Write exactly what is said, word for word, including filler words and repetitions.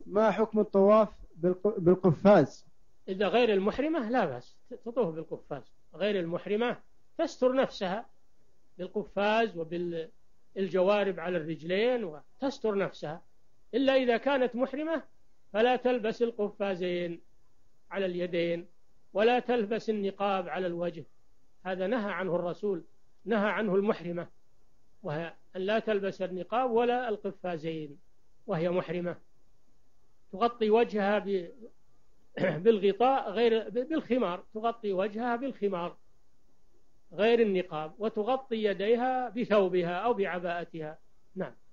ما حكم الطواف بالق- بالقفاز؟ إذا غير المحرمة لا بأس تطوف بالقفاز. غير المحرمة تستر نفسها بالقفاز وبالجوارب على الرجلين وتستر نفسها، إلا إذا كانت محرمة فلا تلبس القفازين على اليدين ولا تلبس النقاب على الوجه، هذا نهى عنه الرسول، نهى عنه المحرمة، وهي أن لا تلبس النقاب ولا القفازين وهي محرمة، تغطي وجهها بالغطاء غير بالخمار، تغطي وجهها بالخمار غير النقاب، وتغطي يديها بثوبها أو بعباءتها. نعم.